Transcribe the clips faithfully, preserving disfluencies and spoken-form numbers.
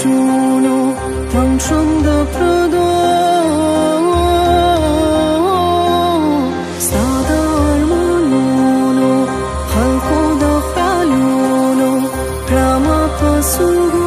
سوچونو تم شم د پردو ستا د ارمانونو خلقو د خیالونو کړمه په سوګو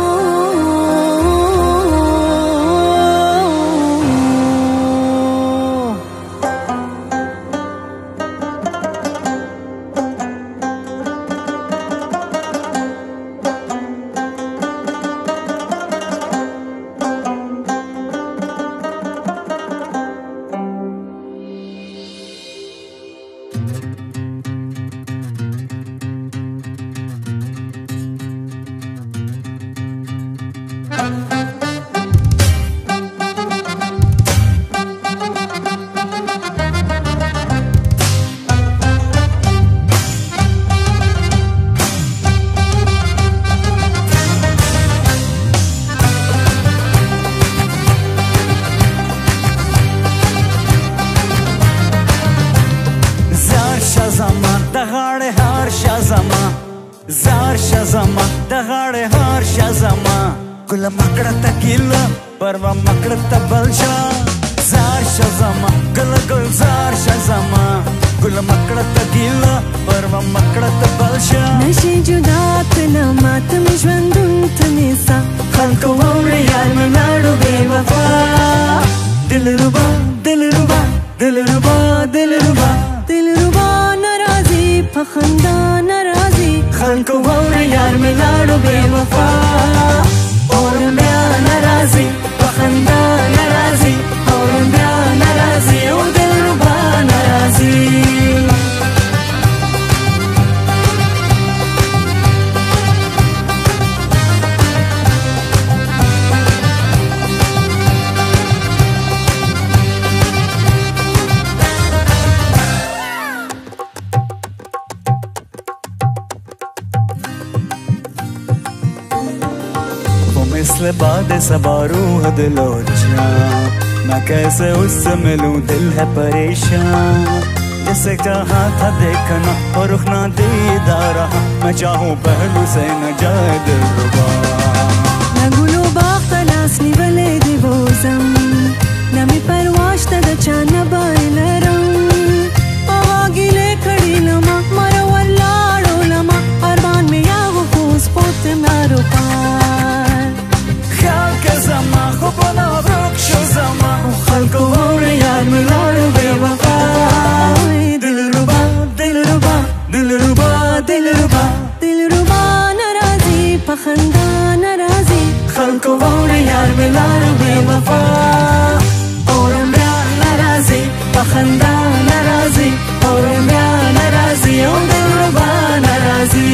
زار شزما د غاړې هار شزما ګل مکړه تکیل پروا مکړه تبلشا زار شزما ګل ګل زار شزما ګل مکړه تکیل پروا مکړه تبلشا نشي جدا تنه ماتم ژوندون تنسا خلکو وره یار مې لاړو بے وفا دلربا دلربا دلربا دلربا دلربا ناراضي په خندا ناراضي خلکو وره یار مې لاړو بے وفا اور بیا ناراضي په خندا ناراضي اور بیا ناراضي او دلربا ناراضي مثل باد सबा रूह दिलो जा मैं कैसे उससे मिलूं दिल है परेशान जैसे चाहा था देखना और रुख ना दीदार रहा मैं चाहूं पहलू से न जाए दिलरुबा नगुलो बाखलास निवले दिवोजम नमी परवाश तद चाना बाइलरम आवागिले खड़ी लमा मरा वल्लाड़ो लमा अरमान में या वफूस पोत मारो पार ख्याल के जमा खुबना रुक शो जमा खलको वरे यार मिलाड़ो बेवफा दिलरुबा दिलरुबा दिलरुबा दिलरुबा दिलरुबा नाराजी पखंदा नाराजी खलको वरे यार मिलाड़ो बेवफा और मैं नाराजी पखंदा नाराजी और मैं नाराजी ओ दिलरुबा नाराजी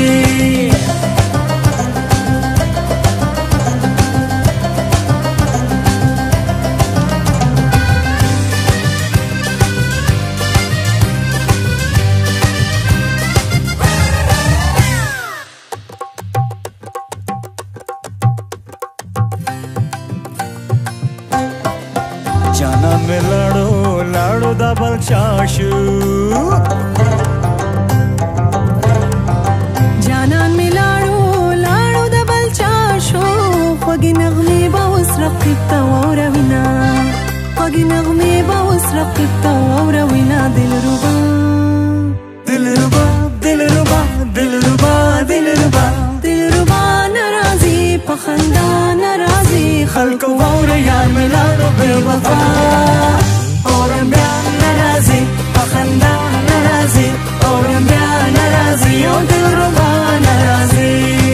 जाना में लाड़ो लाड़ो दबल चाशू जाना में लाड़ो लाड़ो दबल चाशू خواږي نغمې به اوس رقیب ته واوروینه خواږي نغمې به اوس رقیب ته واوروینه دلربا دلربا دلربا دلربا دلربا دلربا ناراضي په خندا ناراضي خلکو واوره یار مې لاړو بې وفا اور بیا ناراضي په خندا ناراضي اور بیا ناراضي او دلربا ناراضي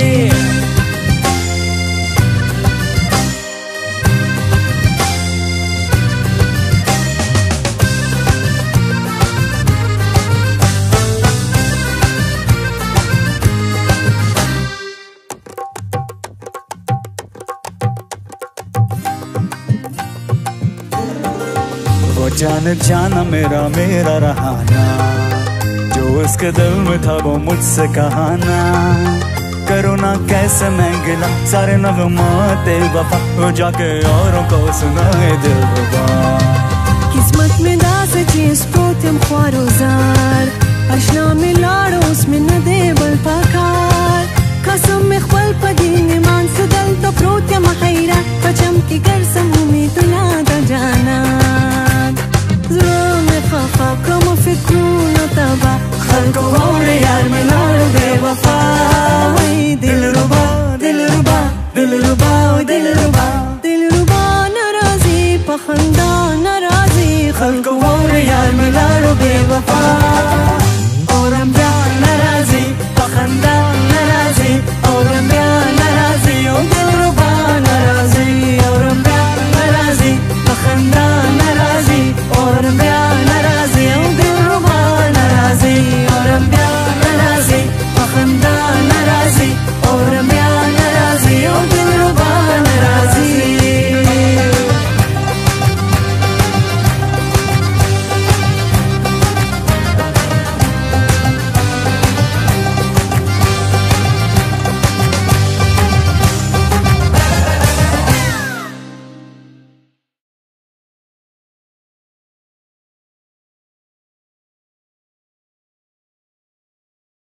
जान जाना मेरा मेरा रहाना जो उसके दिल में था वो मुझसे कहाना करो ना कैसे मैं गिला सारे नगमाते वफा वो जाके औरों को सुनाए दिलरुबा किस्मत में दास चीज प्रोतम ख्वारो जार अशना में लाड़ो उसमें न दे बल पकार कसम में खवल पदीन मान सदल तो प्रोतम है فکرونو تبا خلکو واورې یار مې لاړو بې وفا دلربا دلربا دلربا دلربا دلربا ناراضي په خندا ناراضي خلکو واورې یار مې لاړو بې وفا